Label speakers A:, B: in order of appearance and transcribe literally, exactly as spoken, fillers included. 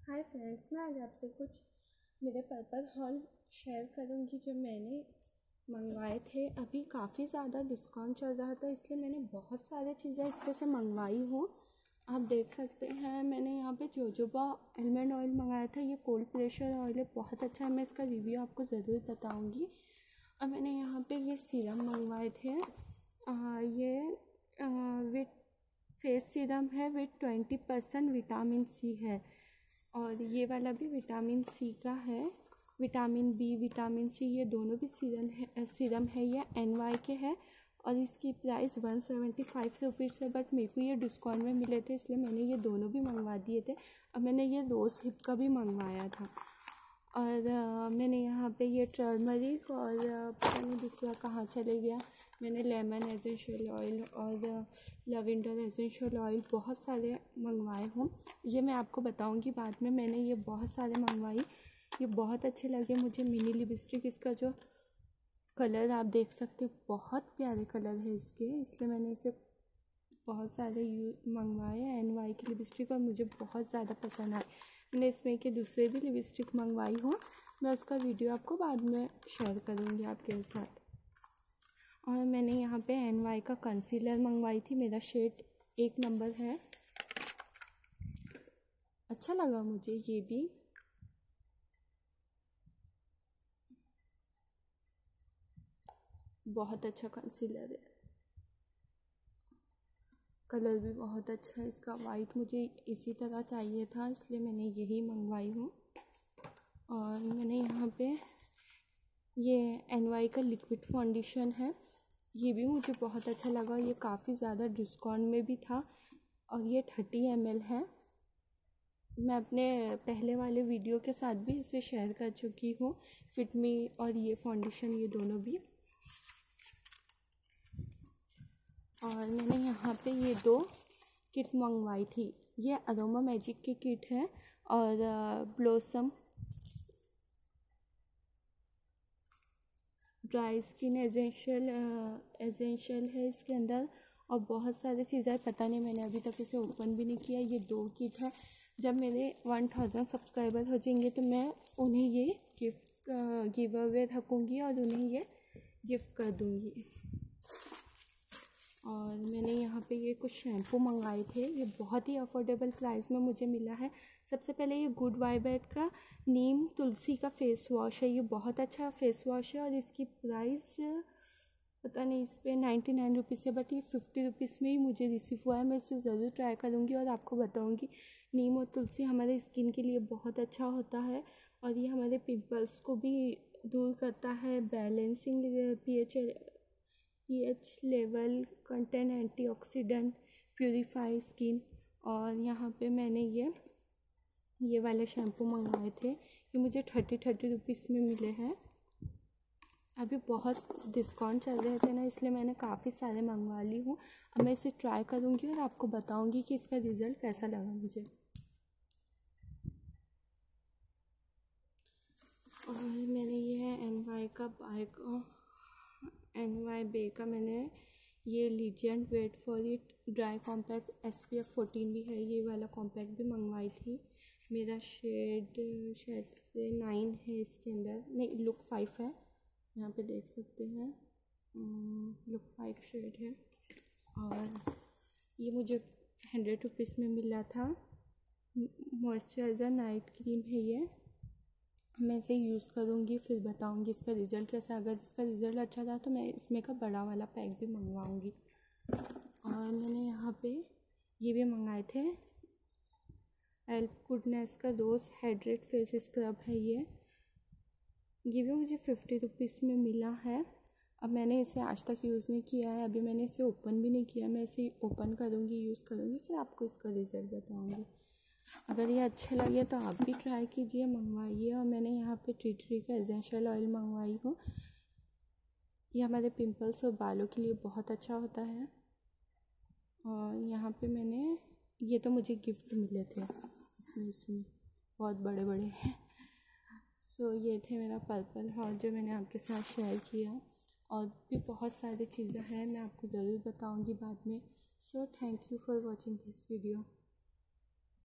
A: Hi friends, मैं आज आपसे कुछ मेरे पर्पल हॉल शेयर करूंगी जो मैंने मंगवाए थे। अभी काफ़ी ज़्यादा डिस्काउंट चल रहा था, इसलिए मैंने बहुत सारी चीज़ें इसमें से मंगवाई हूँ। आप देख सकते हैं, मैंने यहाँ पे जोजोबा आलमंड ऑयल मंगाया था। ये कोल्ड प्रेशर ऑयल है, बहुत अच्छा है। मैं इसका रिव्यू आपको ज़रूर बताऊँगी। और मैंने यहाँ पे ये सीरम मंगवाए थे। आ, ये विथ फेस सीरम है with twenty percent vitamin C है, और ये वाला भी विटामिन सी का है। विटामिन बी, विटामिन सी, ये दोनों भी सीरम है सीरम है ये एन वाई के है, और इसकी price one seventy five rupees है। बट मेरे को ये डिस्काउंट में मिले थे, इसलिए मैंने ये दोनों भी मंगवा दिए थे। और मैंने ये रोज़ हिप का भी मंगवाया था। और आ, मैंने यहाँ पे ये टर्मरिक और पता नहीं दूसरा कहाँ चले गया। मैंने लेमन एसेंशियल ऑयल और लवेंडर एसेंशियल ऑयल बहुत सारे मंगवाए हूँ। ये मैं आपको बताऊँगी बाद में। मैंने ये बहुत सारे मंगवाई, ये बहुत अच्छे लगे मुझे। मिनी लिपस्टिक, इसका जो कलर आप देख सकते हो, बहुत प्यारे कलर है इसके, इसलिए मैंने इसे बहुत सारे यू मंगवाए एन वाई की लिपस्टिक, और मुझे बहुत ज़्यादा पसंद आए। मैंने इसमें के दूसरे भी लिपस्टिक मंगवाई हूँ, मैं उसका वीडियो आपको बाद में शेयर करूँगी आपके साथ। और मैंने यहाँ पे एन वाई का कंसीलर मंगवाई थी, मेरा शेड एक नंबर है, अच्छा लगा मुझे। ये भी बहुत अच्छा कंसीलर है, कलर भी बहुत अच्छा है इसका। वाइट मुझे इसी तरह चाहिए था, इसलिए मैंने यही मंगवाई हूँ। और मैंने यहाँ पे ये एन वाई का लिक्विड फाउंडेशन है, ये भी मुझे बहुत अच्छा लगा। ये काफ़ी ज़्यादा डिस्काउंट में भी था, और ये थर्टी एम एल है। मैं अपने पहले वाले वीडियो के साथ भी इसे शेयर कर चुकी हूँ, फिट मी और ये फाउंडेशन, ये दोनों भी। और मैंने यहाँ पे ये दो किट मंगवाई थी। ये अरोमा मैजिक की किट है, और blossom dry skin essential essential है इसके अंदर, और बहुत सारी चीज़ें। पता नहीं, मैंने अभी तक इसे ओपन भी नहीं किया। ये दो किट है। जब मेरे वन थाउजेंड सब्सक्राइबर हो जाएंगे तो मैं उन्हें ये गिफ्ट गिव अवे रखूँगी और उन्हें ये गिफ्ट कर दूँगी। और मैंने यहाँ पे ये कुछ शैम्पू मंगाए थे, ये बहुत ही अफोर्डेबल प्राइस में मुझे मिला है। सबसे पहले ये गुड वाइब्स का नीम तुलसी का फेस वॉश है, ये बहुत अच्छा फेस वॉश है, और इसकी प्राइस पता नहीं, इस पर नाइन्टी नाइन रुपीज़ है, बट ये फिफ्टी रुपीज़ में ही मुझे रिसीव हुआ है। मैं इसे ज़रूर ट्राई करूँगी और आपको बताऊँगी। नीम और तुलसी हमारे स्किन के लिए बहुत अच्छा होता है, और ये हमारे पिंपल्स को भी दूर करता है, balancing pH pH level, content, antioxidant, purify skin. और यहाँ पे मैंने ये ये वाले शैम्पू मंगवाए थे, ये मुझे थर्टी थर्टी रुपीज़ में मिले हैं। अभी बहुत डिस्काउंट चल रहे थे ना, इसलिए मैंने काफ़ी सारे मंगवा ली हूँ। अब मैं इसे ट्राई करूँगी और आपको बताऊँगी कि इसका रिज़ल्ट कैसा लगा मुझे। और मैंने ये एन वाई का बाइक एन वाई बे का मैंने ये legend wait for it dry compact S P F fourteen भी है, ये वाला कॉम्पैक्ट भी मंगवाई थी। मेरा शेड शेड से नाइन है इसके अंदर, नहीं लुक फाइव है, यहाँ पे देख सकते हैं, लुक फाइव शेड है। और ये मुझे हंड्रेड रुपीज़ में मिला था। मॉइस्चराइज़र नाइट क्रीम है ये, मैं इसे यूज़ करूँगी, फिर बताऊँगी इसका रिज़ल्ट कैसा। अगर इसका रिज़ल्ट अच्छा था तो मैं इसमें का बड़ा वाला पैक भी मंगवाऊँगी। और मैंने यहाँ पे ये भी मंगाए थे, एल्फ गुडनेस का रोज़ हाइड्रेट फेस स्क्रब है ये ये भी मुझे फिफ्टी रुपीज़ में मिला है। अब मैंने इसे आज तक यूज़ नहीं किया है, अभी मैंने इसे ओपन भी नहीं किया। मैं इसे ओपन करूँगी, यूज़ करूँगी, फिर आपको इसका रिज़ल्ट बताऊँगी। अगर ये अच्छे लगे तो आप भी ट्राई कीजिए, मंगवाइए। और मैंने यहाँ पे टी ट्री का एसेंशियल ऑयल मंगवाई हूँ, ये हमारे पिंपल्स और बालों के लिए बहुत अच्छा होता है। और यहाँ पे मैंने ये तो मुझे गिफ्ट मिले थे, इसमें इसमें बहुत बड़े बड़े हैं। सो ये थे मेरा पर्पल हॉल जो मैंने आपके साथ शेयर किया, और भी बहुत सारी चीज़ें हैं, मैं आपको ज़रूर बताऊँगी बाद में। So thank you for watching this video.